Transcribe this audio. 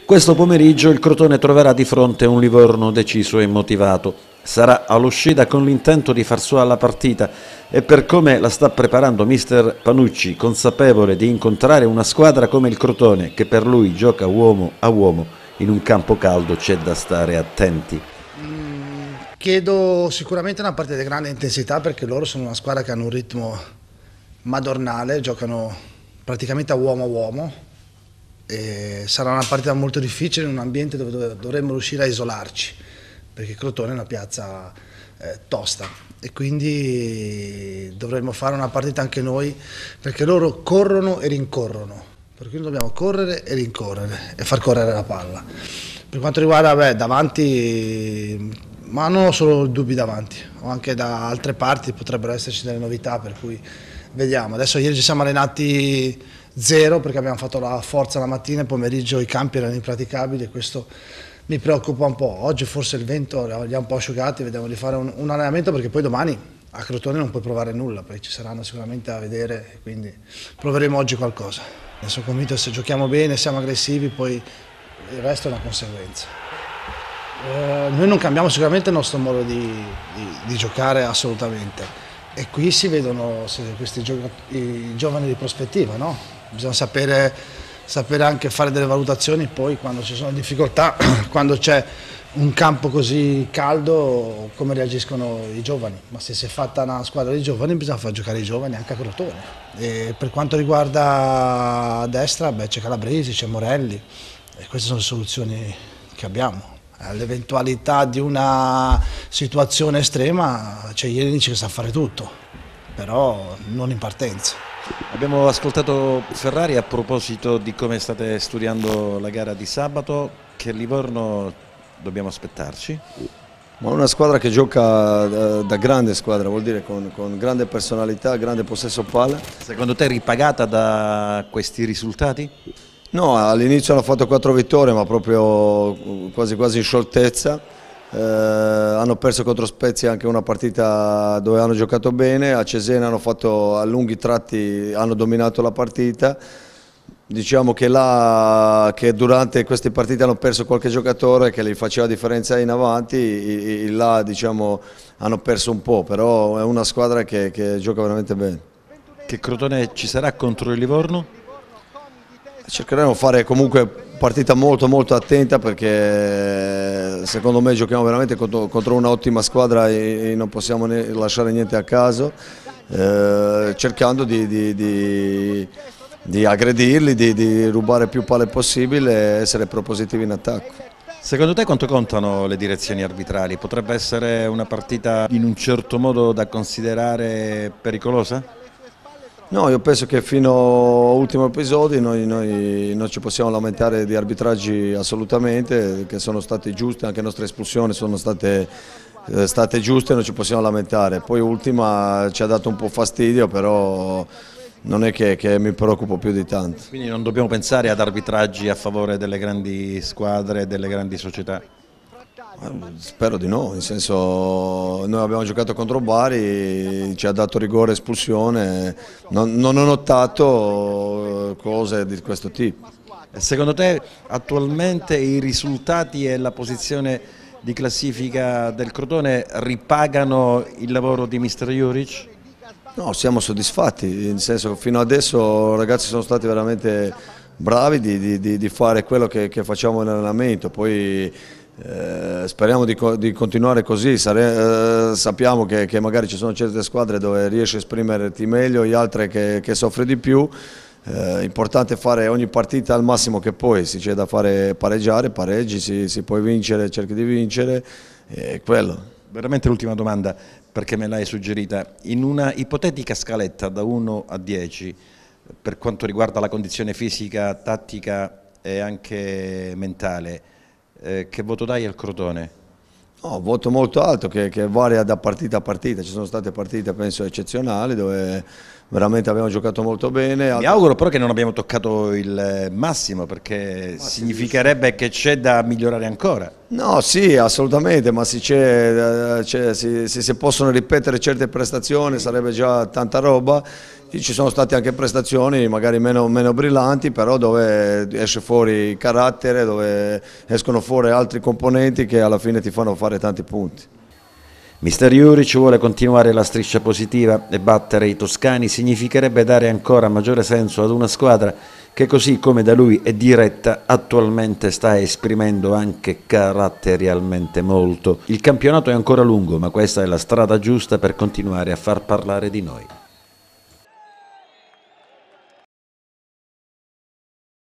Questo pomeriggio il Crotone troverà di fronte un Livorno deciso e motivato. Sarà all'uscita con l'intento di far sua la partita e per come la sta preparando mister Panucci, consapevole di incontrare una squadra come il Crotone, che per lui gioca uomo a uomo in un campo caldo, c'è da stare attenti. Chiedo sicuramente una partita di grande intensità, perché loro sono una squadra che hanno un ritmo madornale, giocano praticamente a uomo e sarà una partita molto difficile in un ambiente dove dovremmo riuscire a isolarci, perché Crotone è una piazza tosta e quindi dovremmo fare una partita anche noi, perché loro corrono e rincorrono, per cui noi dobbiamo correre e rincorrere e far correre la palla. Per quanto riguarda davanti, ma non ho solo dubbi davanti, ho anche da altre parti potrebbero esserci delle novità, per cui vediamo. Adesso ieri ci siamo allenati zero perché abbiamo fatto la forza la mattina e pomeriggio i campi erano impraticabili e questo mi preoccupa un po'. Oggi forse il vento li ha un po' asciugati, vediamo di fare un allenamento, perché poi domani a Crotone non puoi provare nulla, poi ci saranno sicuramente a vedere, quindi proveremo oggi qualcosa. Sono convinto che se giochiamo bene, siamo aggressivi, poi il resto è una conseguenza. Noi non cambiamo sicuramente il nostro modo di giocare assolutamente, e qui si vedono questi i giovani di prospettiva, no? Bisogna sapere anche fare delle valutazioni poi quando ci sono difficoltà, quando c'è un campo così caldo, come reagiscono i giovani. Ma se si è fatta una squadra di giovani bisogna far giocare i giovani anche a Crotone. E per quanto riguarda a destra, c'è Calabresi, c'è Morelli, e queste sono le soluzioni che abbiamo. All'eventualità di una situazione estrema c'è Jelinic che sa fare tutto, però non in partenza. Abbiamo ascoltato Ferrari a proposito di come state studiando la gara di sabato. Che Livorno dobbiamo aspettarci? Ma una squadra che gioca da grande squadra, vuol dire con grande personalità, grande possesso palla. Secondo te ripagata da questi risultati? No, all'inizio hanno fatto 4 vittorie, ma proprio quasi in scioltezza. Hanno perso contro Spezia anche una partita dove hanno giocato bene. A Cesena hanno fatto a lunghi tratti, hanno dominato la partita. Diciamo che durante queste partite hanno perso qualche giocatore che li faceva differenza in avanti, là diciamo hanno perso un po', però è una squadra che gioca veramente bene. Che Crotone ci sarà contro il Livorno? Cercheremo di fare comunque partita molto attenta, perché secondo me giochiamo veramente contro un'ottima squadra e non possiamo lasciare niente a caso, cercando di aggredirli, di rubare più palle possibile e essere propositivi in attacco. Secondo te quanto contano le direzioni arbitrali? Potrebbe essere una partita in un certo modo da considerare pericolosa? No, io penso che fino all'ultimo episodio noi non ci possiamo lamentare di arbitraggi assolutamente, che sono stati giusti, anche le nostre espulsioni sono state giuste, non ci possiamo lamentare. Poi ultima ci ha dato un po' fastidio, però non è che mi preoccupo più di tanto. Quindi non dobbiamo pensare ad arbitraggi a favore delle grandi squadre e delle grandi società? Spero di no, nel senso noi abbiamo giocato contro Bari, ci ha dato rigore e espulsione, non ho notato cose di questo tipo. Secondo te attualmente i risultati e la posizione di classifica del Crotone ripagano il lavoro di mister Juric? No, siamo soddisfatti, nel senso che fino adesso i ragazzi sono stati veramente bravi di fare quello che facciamo nell'allenamento, poi speriamo di continuare così. Sappiamo che magari ci sono certe squadre dove riesci a esprimerti meglio e altre che soffri di più. Importante fare ogni partita al massimo che puoi, se c'è da fare pareggiare, pareggi, si può vincere, cerchi di vincere, è quello. Veramente l'ultima domanda, perché me l'hai suggerita. In una ipotetica scaletta da 1 a 10, per quanto riguarda la condizione fisica, tattica e anche mentale, che voto dai al Crotone? No, voto molto alto che varia da partita a partita, ci sono state partite penso eccezionali dove veramente abbiamo giocato molto bene. Mi auguro però che non abbiamo toccato il massimo, perché significherebbe che c'è da migliorare ancora. No, sì, assolutamente, ma se si possono ripetere certe prestazioni sarebbe già tanta roba Ci sono state anche prestazioni magari meno brillanti, però dove esce fuori il carattere, dove escono fuori altri componenti che alla fine ti fanno fare tanti punti. Mister Juric vuole continuare la striscia positiva e battere i toscani significherebbe dare ancora maggiore senso ad una squadra che, così come da lui è diretta, attualmente sta esprimendo anche caratterialmente molto. Il campionato è ancora lungo, ma questa è la strada giusta per continuare a far parlare di noi.